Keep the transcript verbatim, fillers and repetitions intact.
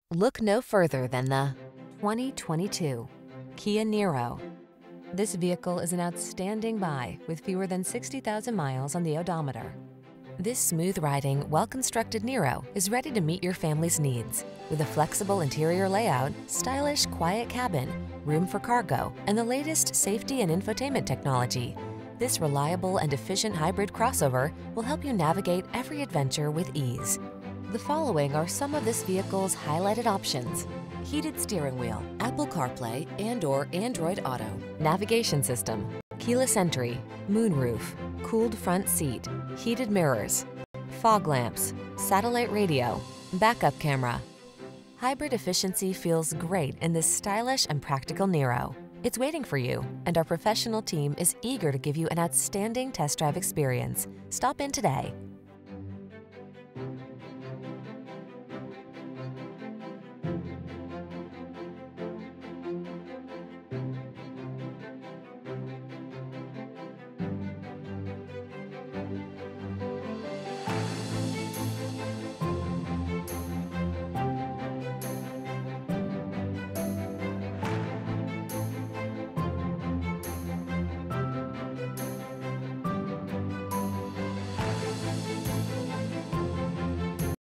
Look no further than the twenty twenty-two Kia Niro. This vehicle is an outstanding buy with fewer than sixty thousand miles on the odometer. This smooth-riding, well-constructed Niro is ready to meet your family's needs. With a flexible interior layout, stylish, quiet cabin, room for cargo, and the latest safety and infotainment technology, this reliable and efficient hybrid crossover will help you navigate every adventure with ease. The following are some of this vehicle's highlighted options: heated steering wheel, Apple CarPlay and or Android Auto, navigation system, keyless entry, moonroof, cooled front seat, heated mirrors, fog lamps, satellite radio, backup camera. Hybrid efficiency feels great in this stylish and practical Niro. It's waiting for you, and our professional team is eager to give you an outstanding test drive experience. Stop in today.